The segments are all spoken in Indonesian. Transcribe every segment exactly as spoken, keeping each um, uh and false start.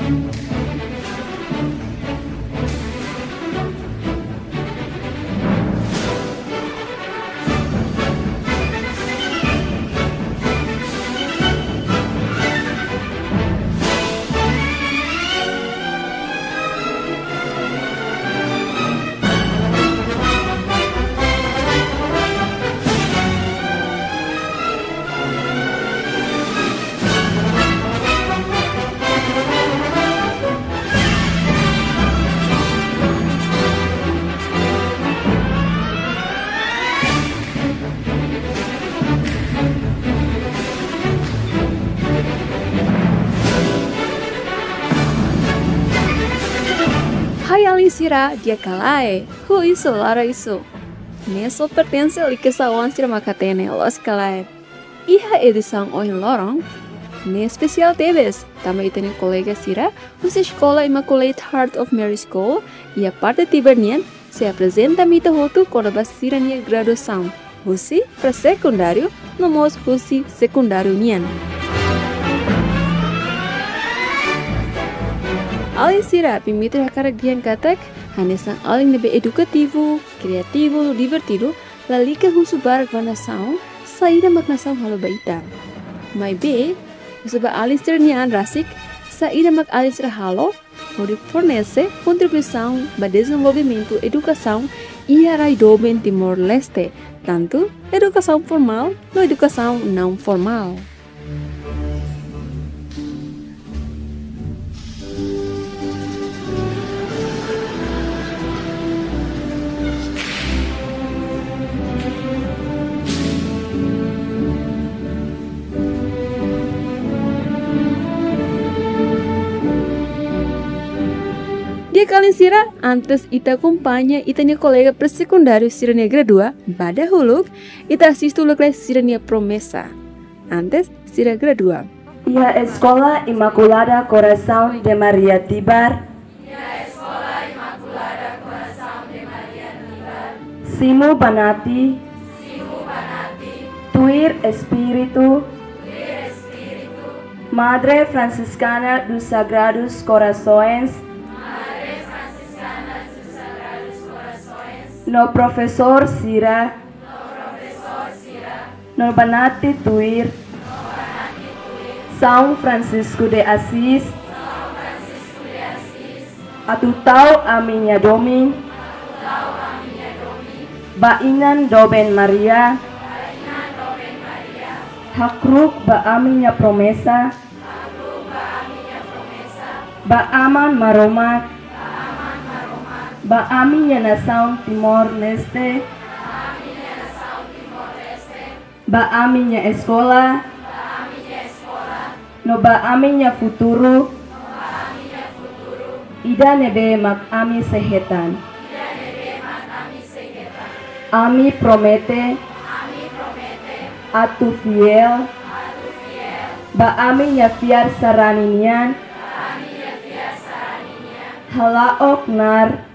Hai Alisira, dia kalae, hu iso lara iso. Neso pertence ali que sawan sira makatene los kalae. Iha edição oin lorong, ne especial tebes, também tem colega sira, usa escola Immaculate Heart of Mary School, e a parte tibernian se apresenta mita hotu quando basira nia graduação. Husi para secundário, nomos husi secundário nian. Além sira, pimita hakara gian katak, hanesan além nebe edukativo, criativo, divertido, lalika husu barak vanasaun, saída maknasaun halo baita. Mai be, husuba alistra nian rasik, saída mak alistra halo, onde fornece contribuição para desenvolvimento educação e a Raidoben Timor-Leste, tanto educação formal ou educação não formal. Dia kalian sira, antes ita acompanha itanya colega pré-secundário sirania gradua, bada huluk, ita assisto les sirania promessa. Antes, sira gradua. E a Escola Imaculada Coração de Maria Tibar. E a Escola Imaculada Coração de Maria Tibar. Simu Banati. Simu Banati. Tuir Espírito. Tuir Espírito. Madre Franciscana dos Sagrados Corações. No professor Sira, no professor Sira, no Banati Tuir, no Banati Tuir, São Francisco de Assis, São Francisco de Assis, atutau a minha domi, atutau a minha domi, bainan doben Maria, bainan doben Maria, hakruk ba aminya promesa, hakruk ba aminya promesa, ba aman maromat, ba aminya nasaun Timor-Leste, ba aminya escola, no ba aminya futuro, ida nebe mak ami sehetan, ami promete, atu fiel, ba aminya fiar saraninian, halaok nar,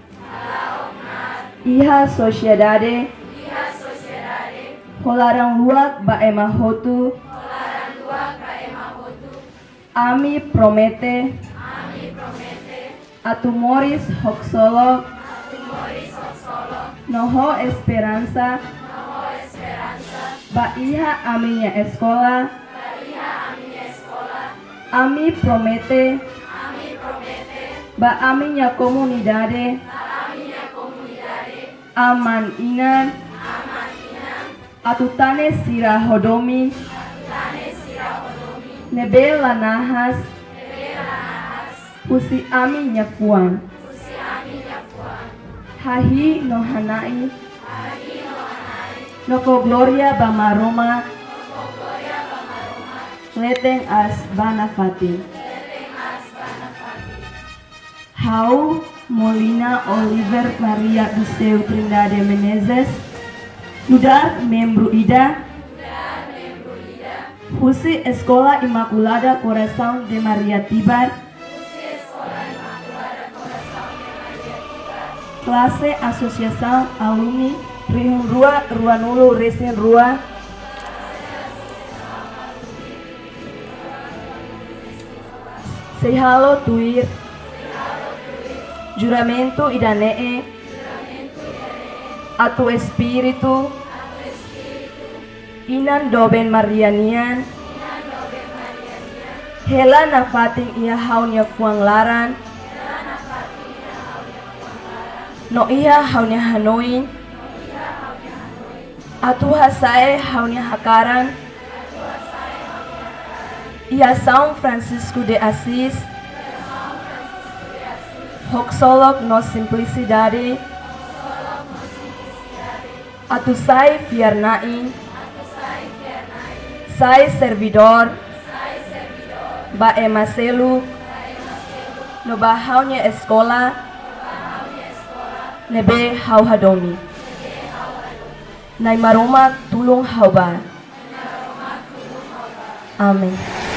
Iha sociedade, Iha sociedade, holarang luak ba emahotu, holarang luak ba emahotu, ami promete, ami promete, atumoris hoc solo, atumoris hoc solo, noho esperanza, noho esperanza, ba iha aminya escola, ba iha aminya escola, ami promete, ami promete, ba aminya comunidade, aman inan, aman inan, atutane sira hodomi, atutane sira hodomi, nebela nahas, nebela nahas, husi ami nyafuan, husi ami nyafuan, hahi no hanai, hahi no hanai, noko gloria bamaroma, noko gloria bamaroma, leteng as banafati, leteng as banafati, hau Molina Oliver Maria Giseu Trindade Menezes, Udar membro Ida, Udar membro Ida, Husi Escola Imaculada Coração de Maria Tibar, Husi Escola Imaculada Coração de Maria Tibar, Classe Associação Alumni Rihun Rua Ruanulu Resen Rua, Sehalo tuir. Juramento idanee. Atu espiritu. Inan doben marianian. Hela nafating ia haunya fuang laran. No ia haunya hanoin. Atu hasae haunya hakaran. Ia São Francisco de Assis. Hoxolog no simplicidade. Atu sai fiarnain. Sai servidor. Ba emaselu. No bahaunya escola. Nebe hau hadomi. Nai maroma tulung hauba. Amin.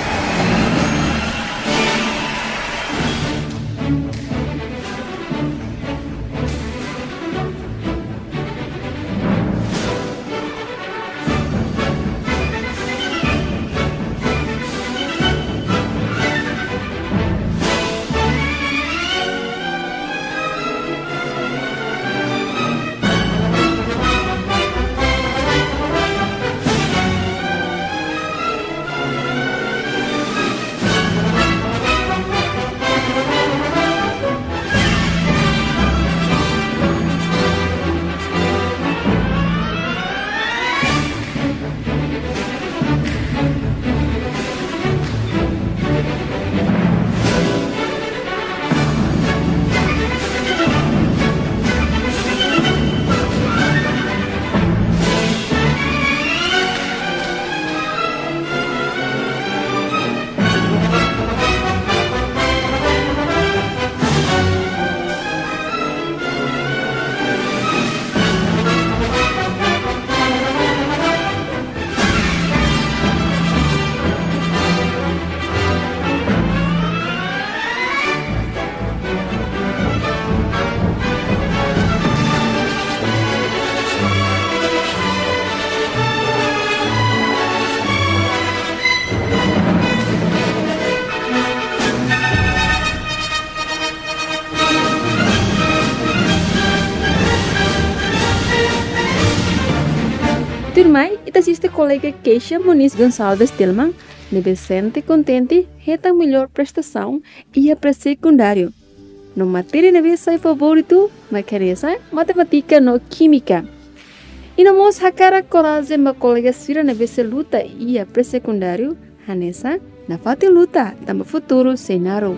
Turmai, ita assiste colega Keisha Muniz Gonçalves Tilman, nebe sente contente, reta melhor prestação e a pré-secundário. No matéria nebe sai favorito, macaresa, matemática no química. E no mos hakara coragem ma colega Sira nebe se luta e a pré-secundário, Hanessa, na fati luta, tamba futuro senaro.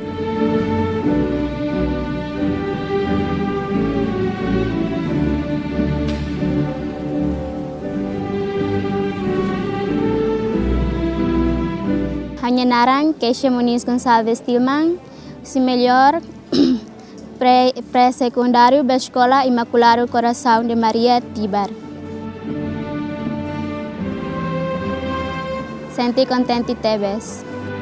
Hanya narang Keisha Muniz Gonçalves Tilman, si melhor pré-secundário da Escola Imaculado Coração de Maria Tibar. Senti contente Tebes.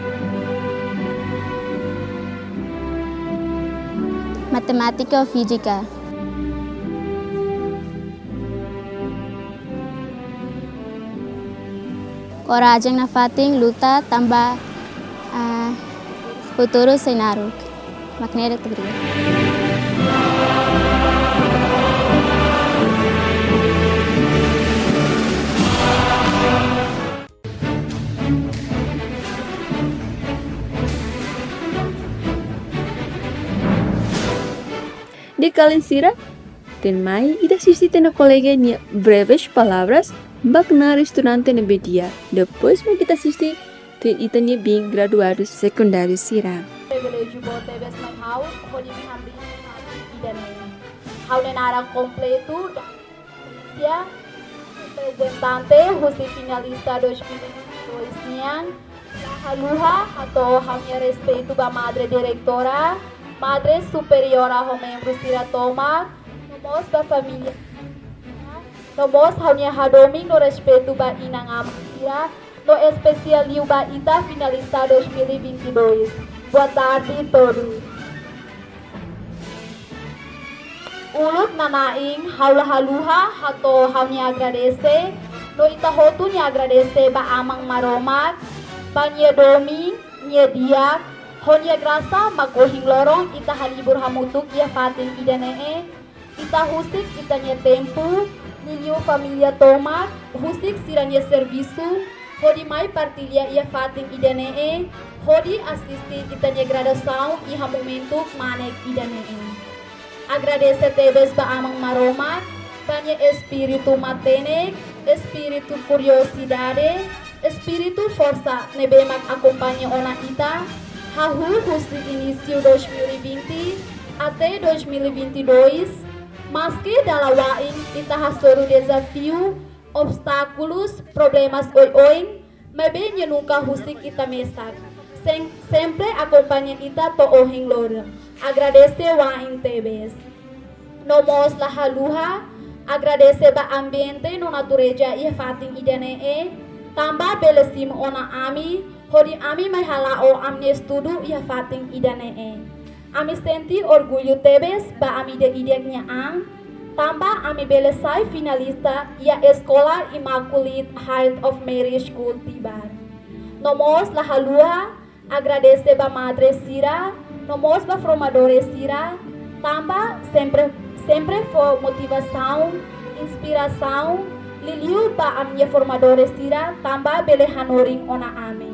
Matemática ou física? Coragem na fating luta tambah uh, futuro senaruk. Maknanya tegri. De Calencira, tem mais e assiste na colega minha breves palavras. Baknar estudante na bedia. Depois que kita assiste, kita nia bem graduado secundário Sira. Privilégio bote bes mai hau, honi mi hamri dan hau nenarang completo ya representante husi finalista dois mil e vinte e dois nian haluha atau hamnya respeito ba madre directora, madre superiora ho membro Sira Toma, nomos ba família. Nomos haunya hadomi no respeito ba inang amira no especial liu ba ita finalista dois mil e vinte e dois. Boa tarde todos. Ulut nanaing haula-haluha hato haunya agradece no ita hotu nya agradece ba amang maromat ba nya domi nya dia Honia grasa magohing lorong ita halibur hamutuk ia fatin idanee. Ita husik itanya tempo, niliu familia tomat, husik siranya servisu, hodi mai partilia ia fatin idanee, hodi asisti itanya gradação iha momentuk manek idanee. Agradece tebes ba amang maromat, tanya espiritu matenek, espiritu curiosidade, espiritu força nebemak acompanha ona ita, hahu husri início dois mil e vinte até dois mil e vinte e dois, mas que dalawain ita hasoru desafio, obstáculos, problemas oi-oi, mebenya nunca husik ita mesak. Sem, sempre acompanha ita to ohing lor. Agradece wain tebes. Nomos la haluha, agradece ba ambiente no natureza ia fatin idanee, tamba belesim ona ami, hodi ami mai halao amne estudu ia fatin idanee. Ami senti orgulho tebes ba ami de ideknya ang, tamba ami belesai finalista ia Escola Immaculate Heart of Mary School Tibar. Nomos la halua, agradece ba madre Sira, nomos ba formadores Sira, tamba sempre sempre for motivação, inspiração, liliu ba amnya formadores Sira, tamba bele hanoring ona ami.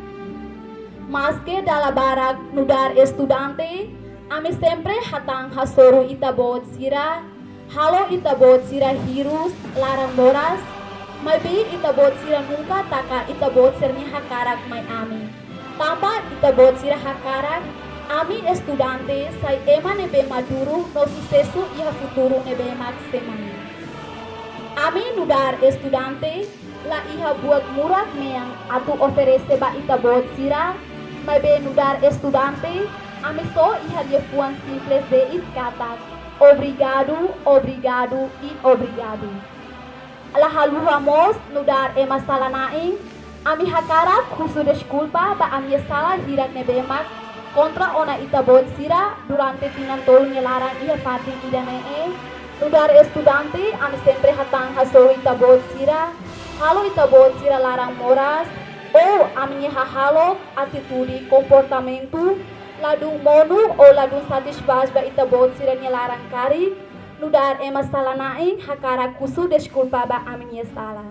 Mas que dala barak nudar estudante, ami sempre hatang hasoru itabot Sira, halo itabot Sira hirus, larang moras, maybe itabot Sira nunca taka itabot sernya hakarak may ami. Tamba itabot Sira hakarak, ami estudante sai ema nebe maduro no sucesso iha futuro nebe maximum. Ami nudar estudante la iha buat murah meang atu oferece ba itabot Sira, maybe nudar estudante ami so iha dia puan simples de iskatak. Obrigado, obrigado e obrigado. La haluhamos nudar ema salanaing, ami hakarak khusus desculpa ba ami salah hirak nebemak kontra ona itabot Sira durante tinantol ngelarang ia fatin idanee. Nudar estudante ami sempre hatang haso itabot Sira, halo itabot Sira larang moras, o ami hahalo atitude comportamento ladung monu o ladung satisfaz ba itabot Sira ngelarang kari. Nudar ema salanaing hakarak khusus desculpa ba ami salah.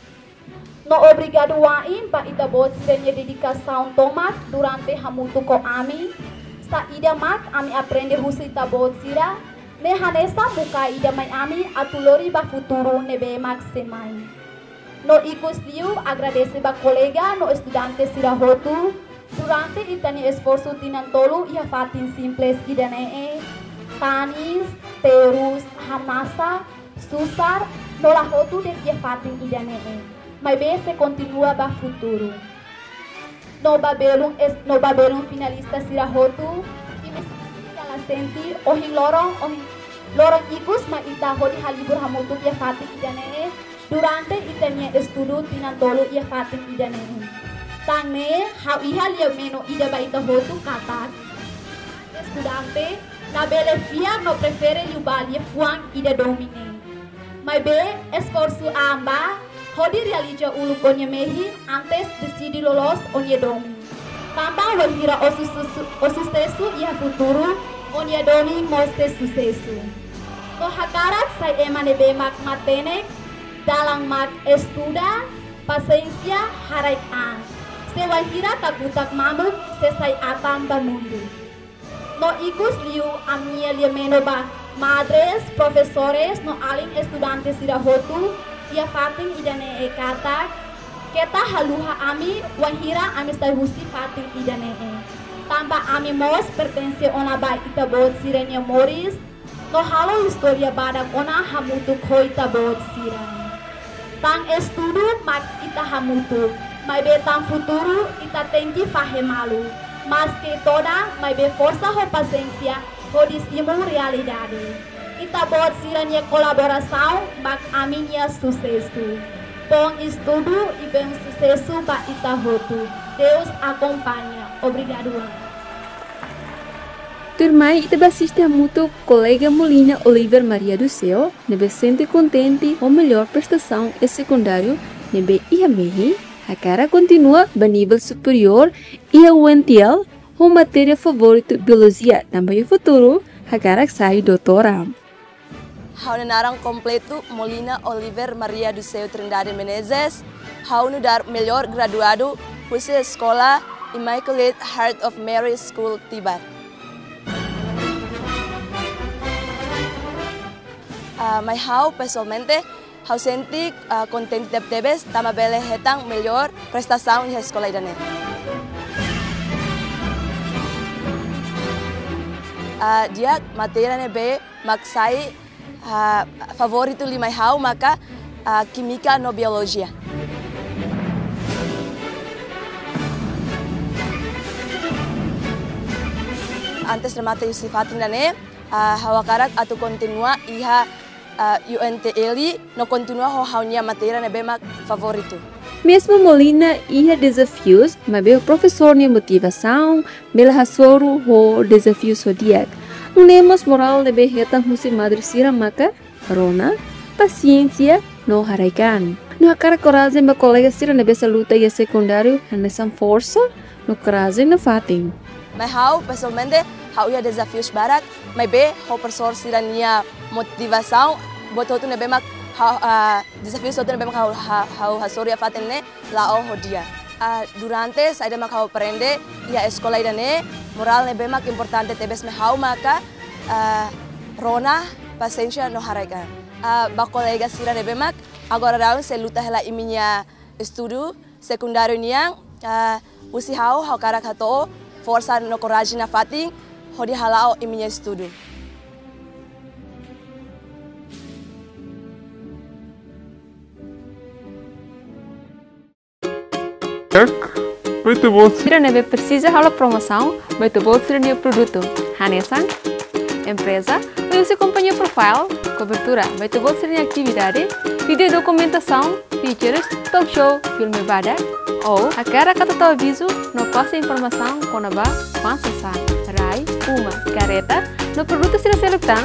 No obrigado wain pa itabot siranya dedicação tomat durante hamutu ko ami. Sa ida mak ami aprende husu itabot sira. Ne hanesa muka ida mai ami atulori ba futuro nebe mak semai. No ikus liu agradece ba colega no estudante sira hotu. Durante itani esforço tinantolu ia fatin simples idanee. Tanis, terus, hamasa, susar, no la hotu de ia fatin idanee. Mas bem se continua ba futuro. No babelum es no babelum finalista sirahotu e me ela senti ohing lorong ohing lorong ikus ma ita hodi halibur hamutu ia fatin idane durante itanya estudo tinantolo ia fatin idane. Tangne hau ihal ya meno ida ba ita hotu katak. Estudante na bele fia no prefere yubalie fuang ida domine. Mas bem esforço amba hodi realiza uluk onye mehi antes decidi lolos onye domi. Tamba wahira o sucesso ia futuro onye domi mostre sucesso. No hakarat sai emane bemak matenek dalang mak estuda paciência harai an. Se wahira kagutak mamuk se sai atam ba mundo. No ikus liu amnia lia meno ba madres, profesores no aling estudantes sira hotu ia fatin idane e katak keta haluha ami wahira ami stai husi fatin idane e tamba ami mos pertence ona ba itabot sirenya moris no halo historia badak ona hamutu ko itabot sira tang estudo mak ita hamutu mai be tang futuro ita tenki fahemalu mas que toda mai be força ho paciência ho disimo realidade. Itabot siranya colaboração bak aminia sucesso. Bom estudo e bem sucesso ba itahotu. Deus acompanha. Obrigado. Turmai ita assiste a muito colega Molina Oliver Maria do Céu, nebe sente contente com melhor prestação e secundário, nebe ia mehi, a cara continua ba nível superior ia uentiel o matéria favorito biologia também o futuro hakarak sai doutora. Hau narang completo Molina Oliver Maria do Céu Trindade Menezes, hau no dar melhor graduado Husi Escola Immaculate Heart of Mary School Tibar. Uh, mas hau pessoalmente hau senti uh, contente de tebes tama bele hetang melhor prestação na escola idane. Uh, dia matéria nebe maksai uh, favorito lima hau maka uh, química no biologia. Antes de mata sifatin dane uh, hawakarak atau continua iha uh, U N T L no continua ho haunya matéria nebe mak favorito. Mesmo Molina ia desafios, mas o professor de motivação, bela hasoro o desafio zodiac. Nemos moral de berreta musi madre sira maka, rona, paciência, no haraikan. No hakara coragem ba colega sira nebe luta ia secundário, hanesan força, no coragem no fatim. Mas hau pessoalmente hau ia desafios barat, mas be ho professor sira nia motivação, botou tu nebe mak Uh, desafio soto na bemang hau hau hasori afaten ne lao hodia. Uh, durante saya demak hau aprende ia escola idane moral ne bemak importante tebes me hau maka uh, rona paciência no haraikan. Uh, ba colega sira ne bemak agora daun se luta hela iminya estudo secundário niang uh, usi hau hau karak hato força no coragem na fatin hodi halao iminya estudo. Muito bom. Sira neve precisa hala promoção, muito bom sira neve produto. Hanesan, empresa, ou se companhia profile, cobertura, muito bom sira atividade, vídeo documentação, features, talk show, filme bada, ou a cara kata aviso, no passa informação com a ba, pansa rai, uma, careta, no produto sira selectan.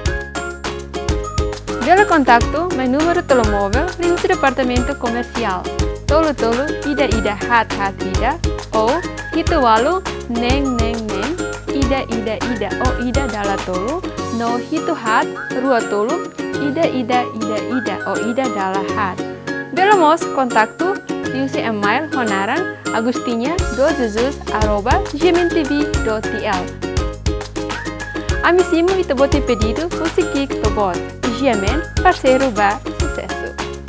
Bela contato, meu número de telemóvel, link do departamento comercial. Tolo tolo, ida ida hat hat ida, o hito walu, neng neng neng, ida ida ida, o ida dala tolo, no hito hat, rua tolo, ida ida ida ida, o ida dala hat. Bela mos kontaktu, use email honaran agustinha dot jesus arroba gmtv dot t l. Amissimo e tabote pedido, você clique no bot. Gmen, parceiro ba, sucesso.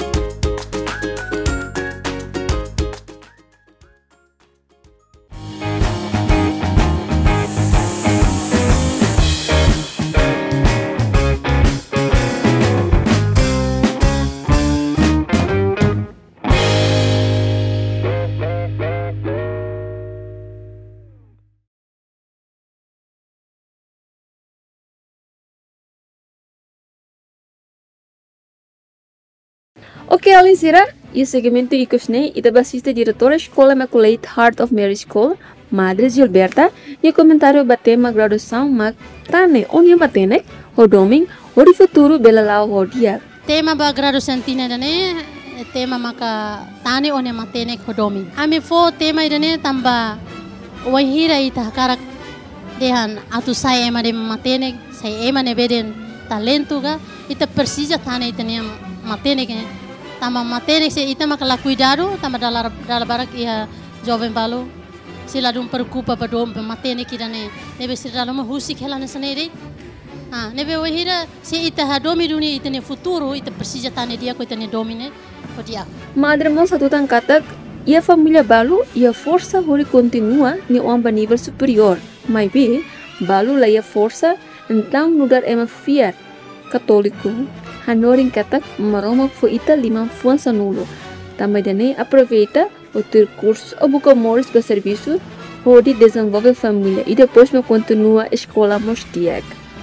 Ok, Alisira, e o segmento Icosne, e da bassista diretora Escola Immaculate Heart of Mary School, Madre Gilberta, e o comentário batema graduação, mas tane, onde batene, o domingo, o de futuro, bela lá o dia. Tema ba graduação tina dane, tema maka tane onde matene o domingo. Ami fo tema idane tamba, wahira ita karak dehan, atu saya ema de matene, saya ema nebeden talento ga, ita precisa tane itania matene ke. Tama materi se ita makala cuidado tama dalam dalam barak ia jovem balu sila dum preocupa padom materi kita ne nebe sila dum husik helana seneri ah nebe wahira se ita hadomi dunia ita ne futuro ita precisa tane dia ko ita ne domine ko dia. Madre mo satu tang katak ia família balu ia força hori continua ni amba nível superior mai be balu la ia força então lugar ema fiar católico hanoring katak maroma fo ita lima fuansa nulo. Também dane aproveita o ter curso ou buka moris para serviço onde desenvolve família e depois me continua a escola mostiak.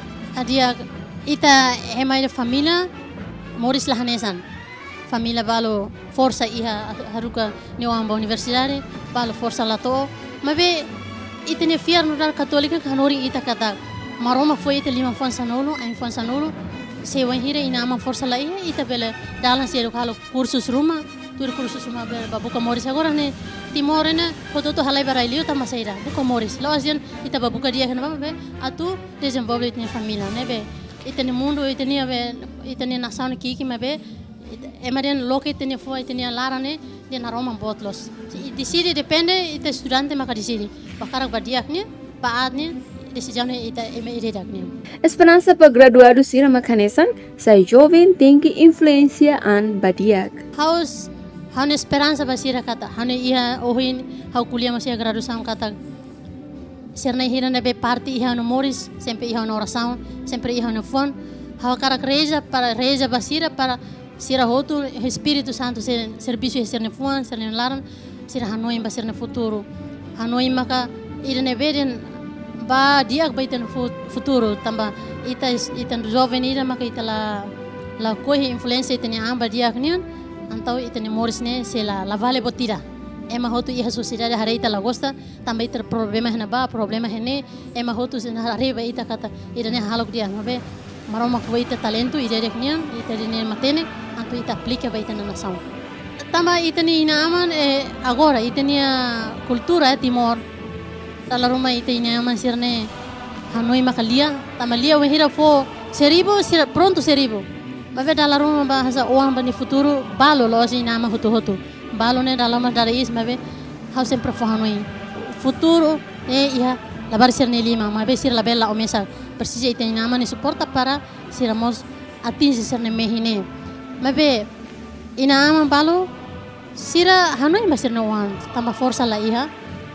Adia ita hemai de família moris lahanesan. Família balo força iha haruka niwamba universidade balo força lato. Mabe ita ne fiar nudar katolika hanoring ita katak maroma fo ita lima fuansa nulo, ein fuansa nulo. Se wahira ina ama força lá ita bela dalam se kalau kursus rumah tur kursus rumah bela buka moris agora ne Timor ina foto to halai barai liu tama saira buka moris lo asian ita babuka dia kenapa be atu desenvolve itni família né be itni mundo itni be itni nação kiki me be emarian loke itni fo itni lara ne dia na Roma botlos di sini depende ita estudante maka di sini bakarak badiaknya paatnya decisão ita emeredaknya. Esperança para graduado sira makanesan sai jovem tem que influência an badiak. Haus Hane esperança basira kata, hane ia ohin hau kuliah masih graduação kata. Serna hira nebe parte ia no moris, sempre ia no oração, sempre ia no fone. Hau cara reja para reja basira para sira hotu Espírito Santo ser serviço ser no fone, ser no laran, sira hanoi basir no futuro. Hanoi maka ira nebe den ba dia baita no futuro tamba ita ita jovem ira maka ita la la kohi influência ita ni amba dia knian. Antau itani moris ne se la la vale botira ema hotu iha sociedade hareita la gosta também ter problema hena ba problema hene ema hotu se na reba ita kata irane halok dia mabe maroma ko ita talento ide reknian ita dine matene antu ita aplica ba ita na nação tamba itani ina aman e agora itani a cultura Timor dalla Roma ita ina aman sirne hanoi makalia tamalia we hira fo seribo sir pronto seribo Babe dalam rumah bahasa uang bani futuro balo lo si nama hutu hutu balo ne dalam dari is babe harus sempre fahanoi futuro eh iya labar sir ne lima babe sir label la omesa persija itu nama ne suporta para siramos atingir sir ne mehine babe ina ama balo sira hanoi masir ne uang tambah força la iha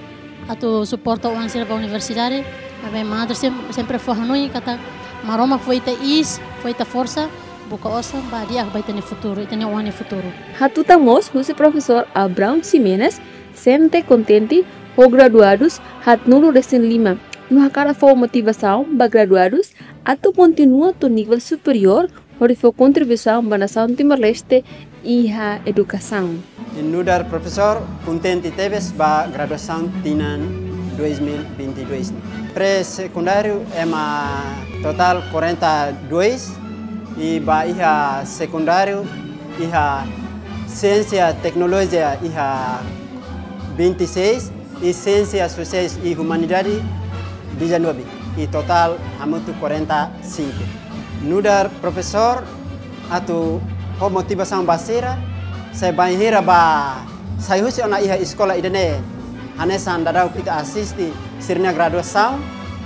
atau suporta uang sir ba universidade babe madre sempre fahanoi kata maroma foi ta is foi ta força buka osa ba dia baita ne futuro itane one futuro. Hatutamos o professor Abraão Ximenes sente contente o graduados hat nulo recém lima no hakara for motivação ba graduados atu continua to nível superior onde for contribuição ba nação Timor-Leste e a educação. Nudar professor contente teves ba graduação tinan dois mil e vinte e dois. Pré-secundário é uma total quarenta e dois e ba iha secundário iha ciência tecnologia iha vinte e seis e ciência sociais e humanidade dezenove e total hamutu quarenta e cinco. Nudar professor atau ho motivação basira saya banhira ba saya husi ona iha escola idane hanesan dadau kita asisti sirna graduação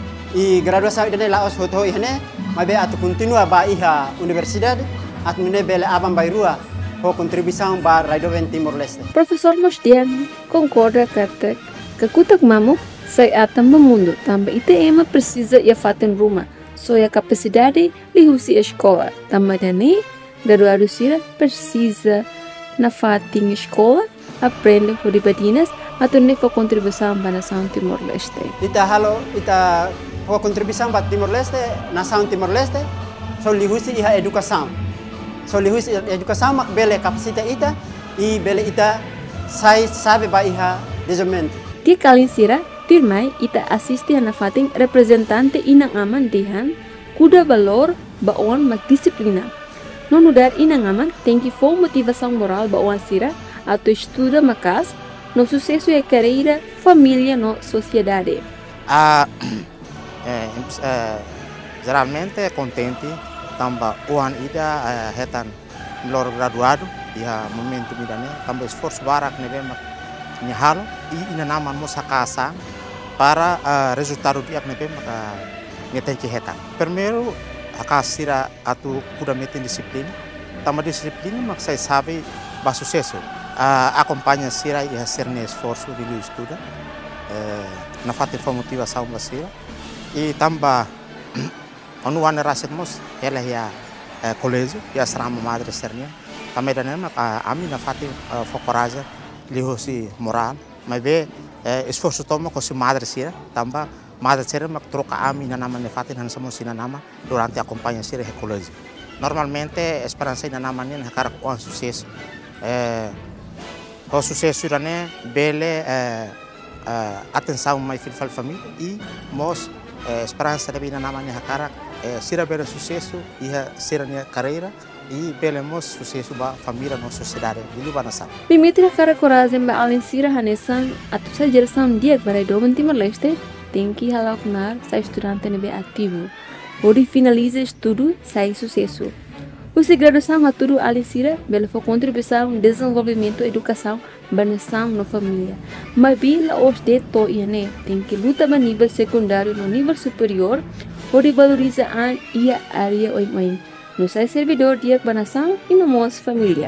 e graduação idane laos hoto ihne mabe atu continua ba iha universidade at mine bele aban bairua ho contribuição ba Raidoven Timor-Leste. Professor Mosdian concorda kata que kutak mamu sai atam mundo também ite ema precisa ia faten rumah so a capacidade lihusi escola também dani graduado sira precisa na fatin escola aprende hodibadinas atau ne for contribuição ba nação Timor-Leste. Ita halo ita ho contribuição ba Timor-Leste, nação Timor-Leste, so lihusi iha educação. So lihusi educação mak bele kapasita ita e bele ita sai sabe ba iha desenvolvimento. Dia kalin sira tirmai ita assiste na fating representante inang aman dihan kuda valor baon mak disiplina. Non udar inang aman tem que for motivação moral baon sira atau estuda makas no sucesso e carreira família no sociedade. Ah, eh, eh, geralmente é contente tamba uan ida eh, hetan lor graduado ia momento midane tamba esforço barak nebe mak nyahalo i ina naman mo sa casa para uh, resultado dia nebe mak uh, ngeten ki hetan. Primeiro akasira atu kuda meten disiplina tamba disiplina mak sai sabe ba sucesso. Uh, acompanha sira e ser ne esforço de estuda uh, na fate for motivação basira e tamba onu wana rasetmos ela ya uh, colégio ya asrama madre sernia também danem uh, ami na fate uh, for coragem lihosi moral mas be uh, esforço toma com si madre sira tamba madre sira mak troca ami na nama ne fate nan somos sina nama durante acompanha sira e colégio normalmente esperança na nama ne cara com sucesso uh, o sucesso irane bele uh, uh, atenção mais filho fal família e mos uh, esperança de bina namanya hakara uh, sira bele sucesso e sira nia carreira e belemos sucesso ba família no sociedade di luar nação. Mimitra cara coragem ba alin sira hanesan atu sa geração dia para domen Timor Leste tem que halaknar sa estudante nebe ativo. Ori finaliza estudo sai sucesso. O graduação aturu alisira bela for contribuição no desenvolvimento da educação ba nação na família. Mas bila os de to iane tem que luta ba nível secundário no nível superior ori valoriza a ia área oin no sai servidor dia ba nação e no mos família.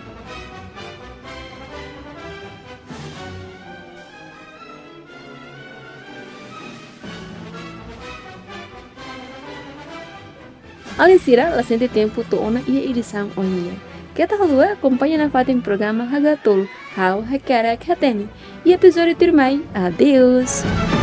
Alisira, la sente tempo toona ia edição onia. Kita halua acompanha na fatin programa Hagatul, How Hakarek Hateni. E episódio termai. Adeus!